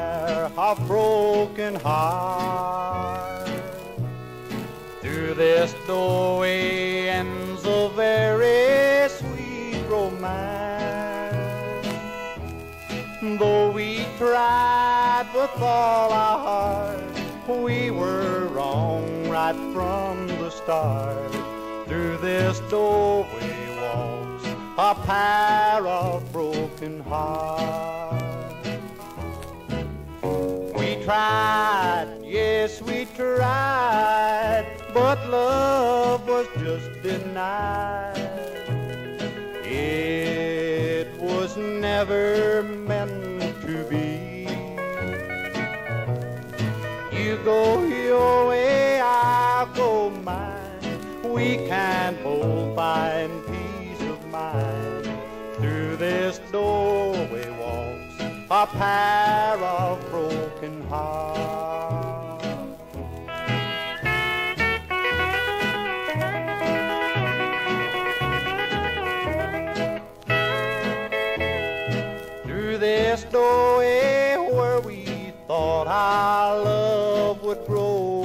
pair of broken hearts. Through this doorway ends a very sweet romance. Though we tried with all our heart, we were wrong right from the start. Through this doorway walks a pair of broken hearts. We tried, yes we tried, but love was just denied. It was never meant to be. You go your way, I'll go mine. We can both find peace of mind. Through this doorway walks a pair of broken hearts. Through this doorway where we thought our love would grow,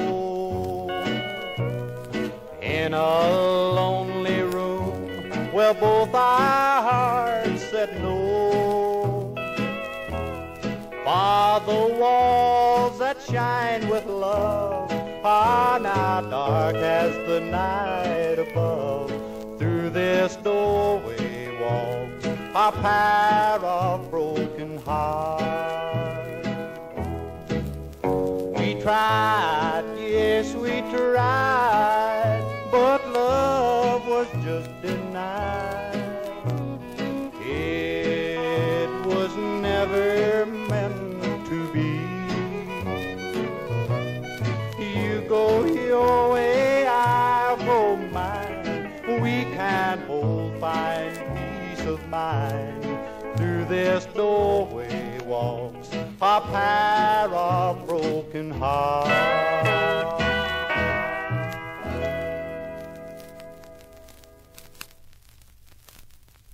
in a lonely room where both our hearts said no. For the walls that shine with love are now dark as the night above. Through this doorway walks a pair of broken hearts. We tried, yes we tried, but love was just denied. It was never meant to be. You go your way, I'll go mine. We can both find peace of mind. Through this doorway walks a pair of broken hearts.